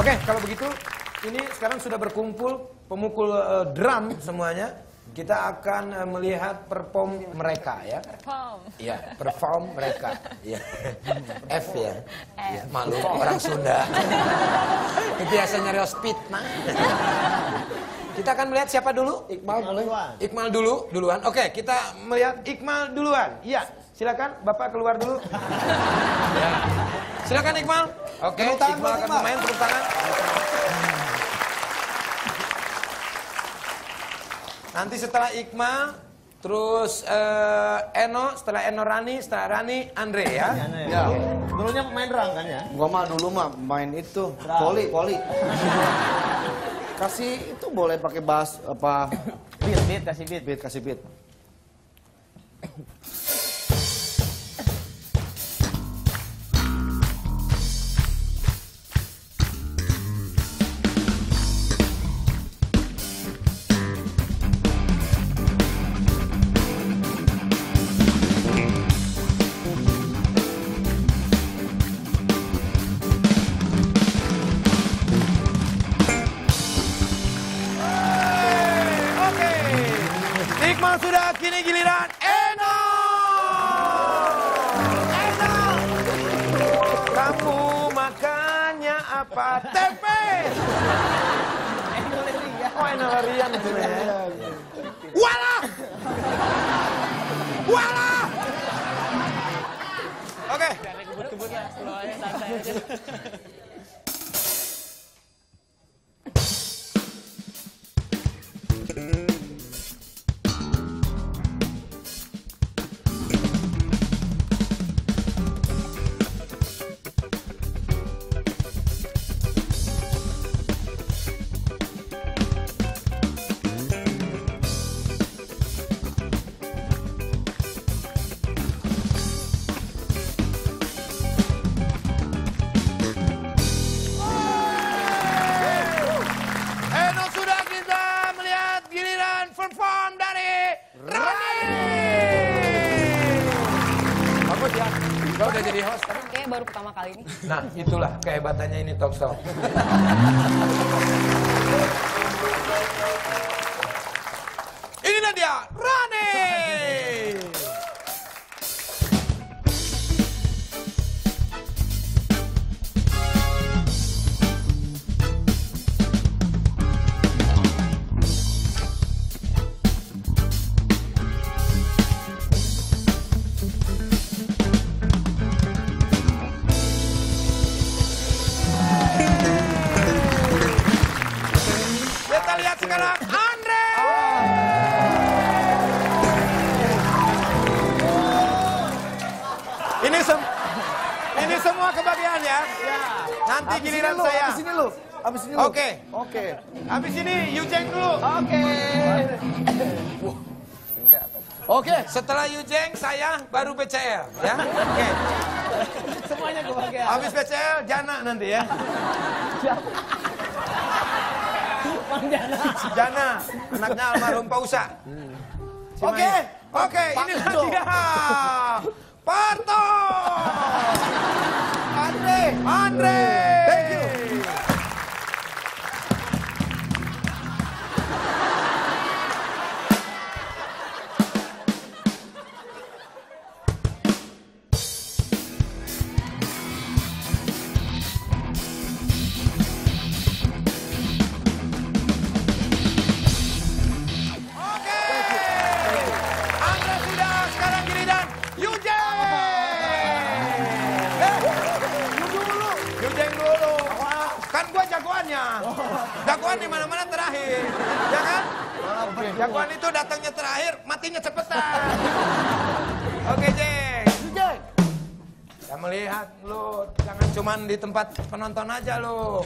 Oke, kalau begitu ini sekarang sudah berkumpul pemukul drum semuanya. Kita akan melihat perform mereka ya. Perform. Iya, perform mereka. Iya. F ya. Ya, malu orang Sunda. Itu biasanya Rios Pitna. Kita akan melihat siapa dulu? Iqmal boleh? Iqmal duluan. Oke, kita melihat Iqmal duluan. Iya, silakan Bapak keluar dulu. Ya. Silakan Iqmal. Oke, Iqmal akan bermain, tepuk tangan. Nanti setelah Iqmal, terus Eno, setelah Eno Rani, setelah Rani Andre ya. Ya. Dulunya pemain drum kan ya? Gua mah dulu mah main itu, poli. Kasih itu boleh pakai bass apa? Beat, kasih beat. Beat, kasih beat. Iqmal sudah, kini giliran Eno. Eno, kamu makannya apa? Tempe. Oh, Eno larian sebenarnya. Walah. Walah. Oke. Kebut-kebut lah, slow aja, santai aja. Eno sudah, kita melihat giliran perform dari Rani. Bagus ya, kau udah jadi host kan? Kayaknya baru pertama kali ini. Nah, itulah kehebatannya ini talk show. Inilah dia, Rani. Kita lihat sekarang Andre. Ini semua kebagian ya. Nanti giliran saya. Abis ini lu. Oke. Oke. Habis ini Yujeng dulu. Oke. Setelah Yujeng saya baru PCL ya. Oke. Semuanya kebagian. Habis PCL Jana nanti ya. Jana, anaknya almarhum Pak Usa. Oke, inilah dia. Parto. Andre. Thank you. Andre sudah, sekarang giliran Yujeng. Yujeng dulu. Kan gua jagoannya. Jagoan di mana-mana terakhir. Ya kan? Jagoan itu datangnya terakhir, matinya cepetan. Oke, Jeng. Yujeng. Kita melihat lu, jangan cuman di tempat penonton aja lu.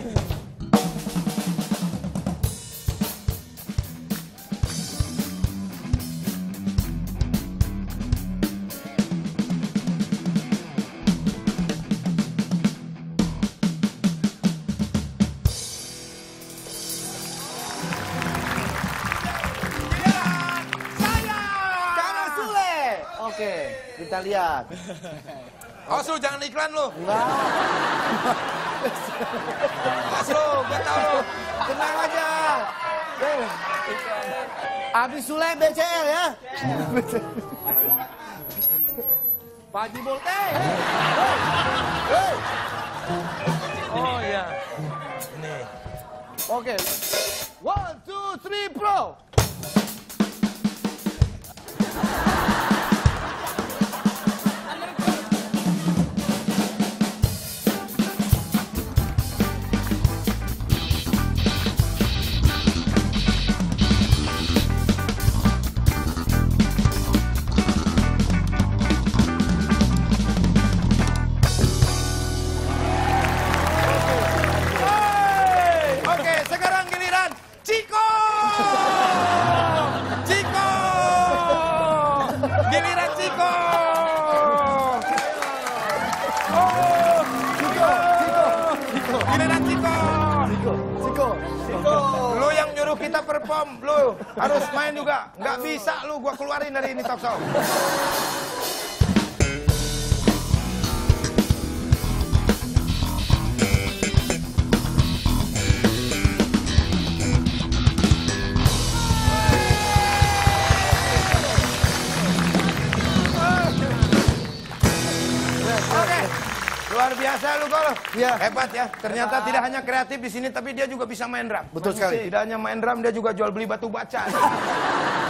Oke, kita lihat. Awas lu, jangan iklan lu. Enggak. Awas lu. Tenang aja. Abi Sule BCL ya. Pak Haji Bolte. Oh iya. Ini. Oke. 1, 2, 3, pro. Oke, sekarang giliran Ciko. Ciko. Giliran Ciko. Oh, Ciko. Giliran Ciko. Lu yang nyuruh kita perform, lu harus main juga. Nggak bisa lu, gua keluarin dari ini talk show. Oke, luar biasa lu Kol. Iya. Hebat ya. Ternyata tidak hanya kreatif di sini, tapi dia juga bisa main drum. Betul sekali. Tidak hanya main drum, dia juga jual beli batu baca.